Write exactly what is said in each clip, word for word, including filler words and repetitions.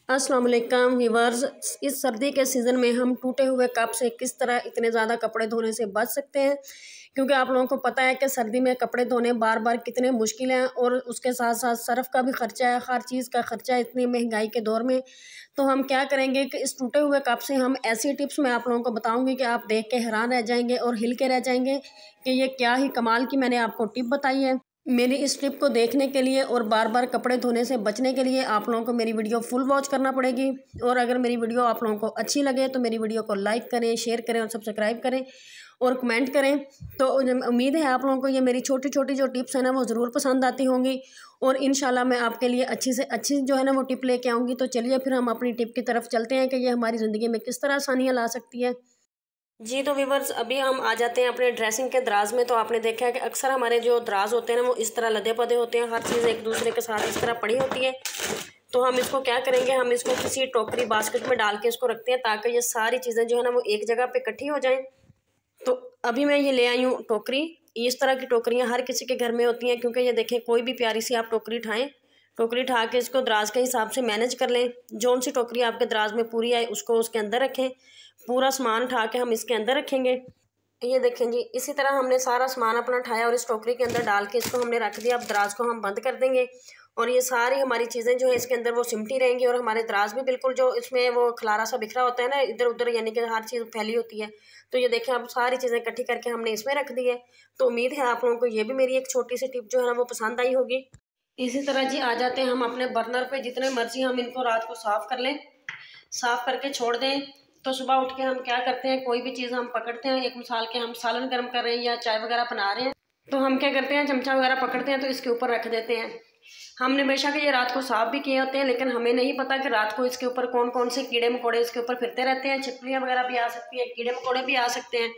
अस्सलाम वालेकुम व्यूअर्स। इस सर्दी के सीज़न में हम टूटे हुए कप से किस तरह इतने ज़्यादा कपड़े धोने से बच सकते हैं, क्योंकि आप लोगों को पता है कि सर्दी में कपड़े धोने बार बार कितने मुश्किल हैं और उसके साथ साथ सर्फ़ का भी ख़र्चा है, हर चीज़ का ख़र्चा है इतनी महंगाई के दौर में। तो हम क्या करेंगे कि इस टूटे हुए कप से हम ऐसी टिप्स मैं आप लोगों को बताऊँगी कि आप देख के हैरान रह जाएंगे और हिल के रह जाएंगे कि ये क्या ही कमाल की मैंने आपको टिप बताई है। मेरी इस टिप को देखने के लिए और बार बार कपड़े धोने से बचने के लिए आप लोगों को मेरी वीडियो फुल वॉच करना पड़ेगी। और अगर मेरी वीडियो आप लोगों को अच्छी लगे तो मेरी वीडियो को लाइक करें, शेयर करें और सब्सक्राइब करें और कमेंट करें। तो उम्मीद है आप लोगों को ये मेरी छोटी छोटी जो टिप्स हैं ना वो ज़रूर पसंद आती होंगी और इंशाल्लाह मैं आपके लिए अच्छी से अच्छी जो है ना वो टिप लेके आऊँगी। तो चलिए फिर हम अपनी टिप की तरफ चलते हैं कि ये हमारी ज़िंदगी में किस तरह आसानियाँ ला सकती है। जी तो व्यूअर्स, अभी हम आ जाते हैं अपने ड्रेसिंग के दराज में। तो आपने देखा है कि अक्सर हमारे जो दराज होते हैं ना वो इस तरह लदे पदे होते हैं, हर चीज़ एक दूसरे के साथ इस तरह पड़ी होती है। तो हम इसको क्या करेंगे, हम इसको किसी टोकरी बास्केट में डाल के इसको रखते हैं ताकि ये सारी चीज़ें जो है ना वो एक जगह पे इकट्ठी हो जाएं। तो अभी मैं ये ले आई हूँ टोकरी। इस तरह की टोकरियाँ हर किसी के घर में होती हैं, क्योंकि ये देखें कोई भी प्यारी सी आप टोकरी उठाएँ, टोकरी उठा के इसको दराज के हिसाब से मैनेज कर लें। जौन सी टोकरी आपके दराज में पूरी आए उसको उसके अंदर रखें। पूरा सामान उठा के हम इसके अंदर रखेंगे। ये देखें जी, इसी तरह हमने सारा सामान अपना उठाया और इस टोकरी के अंदर डाल के इसको हमने रख दिया। अब दराज को हम बंद कर देंगे और ये सारी हमारी चीज़ें जो है इसके अंदर वो सिमटी रहेंगी और हमारे दराज भी बिल्कुल जो इसमें वो खलारा सा बिखरा होता है ना इधर उधर, यानी कि हर चीज़ फैली होती है। तो ये देखें अब सारी चीज़ें इकट्ठी करके हमने इसमें रख दी है। तो उम्मीद है आप लोगों को ये भी मेरी एक छोटी सी टिप जो है ना वो पसंद आई होगी। इसी तरह जी आ जाते हैं हम अपने बर्नर पे। जितने मर्जी हम इनको रात को साफ़ कर लें, साफ़ करके छोड़ दें, तो सुबह उठ के हम क्या करते हैं, कोई भी चीज़ हम पकड़ते हैं, एक मिसाल के हम सालन गर्म कर रहे हैं या चाय वगैरह बना रहे हैं, तो हम क्या करते हैं चमचा वगैरह पकड़ते हैं तो इसके ऊपर रख देते हैं। हमने बेशक ये रात को साफ़ भी किए होते हैं, लेकिन हमें नहीं पता कि रात को इसके ऊपर कौन कौन से कीड़े मकोड़े इसके ऊपर फिरते रहते हैं। छिपकलियाँ वगैरह भी आ सकती हैं, कीड़े मकोड़े भी आ सकते हैं।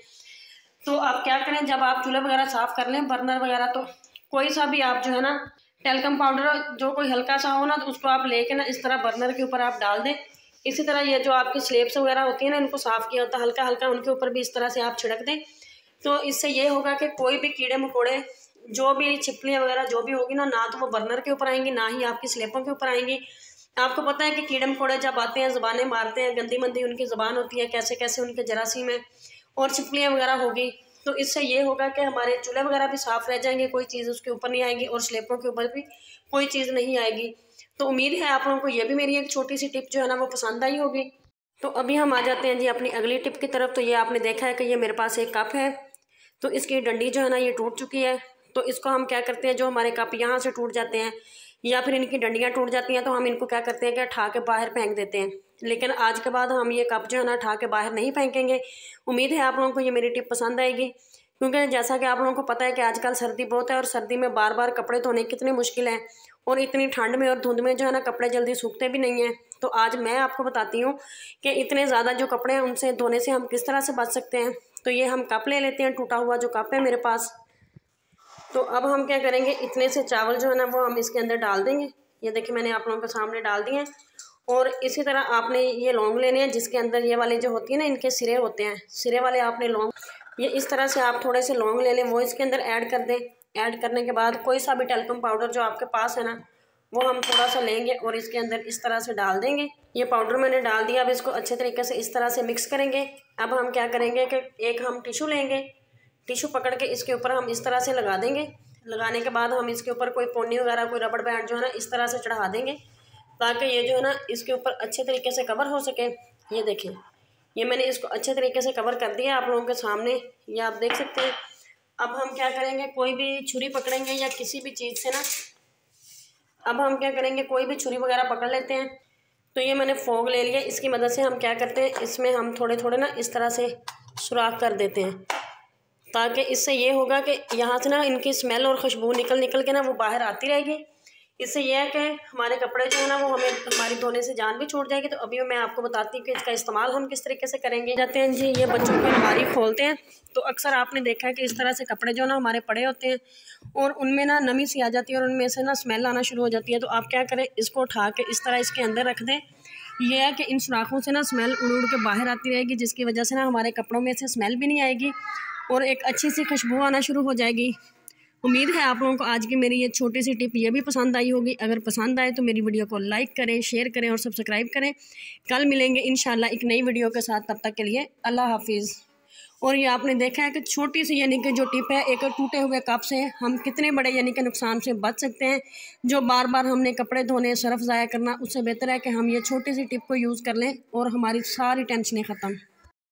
तो आप क्या करें, जब आप चूल्हा वगैरह साफ़ कर लें बर्नर वगैरह, तो कोई सा भी आप जो है ना टेल्कम पाउडर जो कोई हल्का सा हो ना, तो उसको आप लेके ना इस तरह बर्नर के ऊपर आप डाल दें। इसी तरह ये जो आपकी स्लेब्स वगैरह होती है ना, इनको साफ़ किया होता है हल्का हल्का, उनके ऊपर भी इस तरह से आप छिड़क दें। तो इससे ये होगा कि कोई भी कीड़े मकोड़े, जो भी छिपकलियाँ वगैरह जो भी होगी ना, ना तो वो बर्नर के ऊपर आएंगी ना ही आपकी स्लेबों के ऊपर आएंगी। आपको पता है कि कीड़े मकोड़े जब आते हैं ज़बानें मारते हैं, गंदी मंदी उनकी ज़बान होती है, कैसे कैसे उनके जरासीम है और छिपकलियाँ वगैरह होगी। तो इससे ये होगा कि हमारे चूल्हे वगैरह भी साफ़ रह जाएंगे, कोई चीज़ उसके ऊपर नहीं आएगी और स्लेबों के ऊपर भी कोई चीज़ नहीं आएगी। तो उम्मीद है आप लोगों को ये भी मेरी एक छोटी सी टिप जो है ना वो पसंद आई होगी। तो अभी हम आ जाते हैं जी अपनी अगली टिप की तरफ। तो ये आपने देखा है कि ये मेरे पास एक कप है, तो इसकी डंडी जो है ना ये टूट चुकी है। तो इसको हम क्या करते हैं, जो हमारे कप यहाँ से टूट जाते हैं या फिर इनकी डंडियाँ टूट जाती हैं, तो हम इनको क्या करते हैं कि उठा के बाहर फेंक देते हैं। लेकिन आज के बाद हम ये कप जो है ना उठा के बाहर नहीं फेंकेंगे। उम्मीद है आप लोगों को ये मेरी टिप पसंद आएगी, क्योंकि जैसा कि आप लोगों को पता है कि आजकल सर्दी बहुत है और सर्दी में बार बार कपड़े धोने कितने मुश्किल हैं और इतनी ठंड में और धुंध में जो है ना कपड़े जल्दी सूखते भी नहीं हैं। तो आज मैं आपको बताती हूँ कि इतने ज़्यादा जो कपड़े हैं उनसे धोने से हम किस तरह से बच सकते हैं। तो ये हम कप ले लेते हैं, टूटा हुआ जो कप है मेरे पास। तो अब हम क्या करेंगे, इतने से चावल जो है ना वो हम इसके अंदर डाल देंगे। ये देखिए मैंने आप लोगों के सामने डाल दिए हैं। और इसी तरह आपने ये लौंग लेने हैं, जिसके अंदर ये वाले जो होती है ना इनके सिरे होते हैं, सिरे वाले आपने लौंग, ये इस तरह से आप थोड़े से लौंग ले लें, वो इसके अंदर ऐड कर दें। ऐड करने के बाद कोई सा भी टेल्कम पाउडर जो आपके पास है ना वो हम थोड़ा सा लेंगे और इसके अंदर इस तरह से डाल देंगे। ये पाउडर मैंने डाल दिया। अब इसको अच्छे तरीके से इस तरह से मिक्स करेंगे। अब हम क्या करेंगे कि एक हम टिशू लेंगे, टिशू पकड़ के इसके ऊपर हम इस तरह से लगा देंगे। लगाने के बाद हम इसके ऊपर कोई पोनी वगैरह कोई रबड़ बैंड जो है ना इस तरह से चढ़ा देंगे, ताकि ये जो है ना इसके ऊपर अच्छे तरीके से कवर हो सके। ये देखें, ये मैंने इसको अच्छे तरीके से कवर कर दिया आप लोगों के सामने, ये आप देख सकते हैं। अब हम क्या करेंगे, कोई भी छुरी पकड़ेंगे या किसी भी चीज़ से ना, अब हम क्या करेंगे कोई भी छुरी वगैरह पकड़ लेते हैं। तो ये मैंने फोग ले लिया, इसकी मदद से हम क्या करते हैं, इसमें हम थोड़े थोड़े ना इस तरह से सुराख कर देते हैं, ताकि इससे ये होगा कि यहाँ से ना इनकी स्मेल और खुशबू निकल निकल के ना वो बाहर आती रहेगी। इससे यह है कि हमारे कपड़े जो है ना वो हमें हमारी धोने से जान भी छूट जाएगी। तो अभी मैं आपको बताती हूँ कि इसका इस्तेमाल हम किस तरीके से करेंगे। जाते हैं जी, ये बच्चों की अलमारी खोलते हैं तो अक्सर आपने देखा है कि इस तरह से कपड़े जो ना हमारे पड़े होते हैं और उनमें ना नमी सी आ जाती है और उनमें से ना स्मेल आना शुरू हो जाती है। तो आप क्या करें, इसको उठा के इस तरह इसके अंदर रख दें। यह है कि इन सुराखों से ना स्मेल उड़ उड़ के बाहर आती रहेगी, जिसकी वजह से ना हमारे कपड़ों में से स्मेल भी नहीं आएगी और एक अच्छी सी खुशबू आना शुरू हो जाएगी। उम्मीद है आप लोगों को आज की मेरी ये छोटी सी टिप ये भी पसंद आई होगी। अगर पसंद आए तो मेरी वीडियो को लाइक करें, शेयर करें और सब्सक्राइब करें। कल मिलेंगे इंशाल्लाह एक नई वीडियो के साथ, तब तक के लिए अल्लाह हाफिज़। और ये आपने देखा है कि छोटी सी यानी कि जो टिप है, एक टूटे हुए कप से हम कितने बड़े यानी कि नुकसान से बच सकते हैं। जो बार बार हमने कपड़े धोने, सर्फ ज़ाया करना, उससे बेहतर है कि हम ये छोटी सी टिप को यूज़ कर लें और हमारी सारी टेंशनें ख़त्म।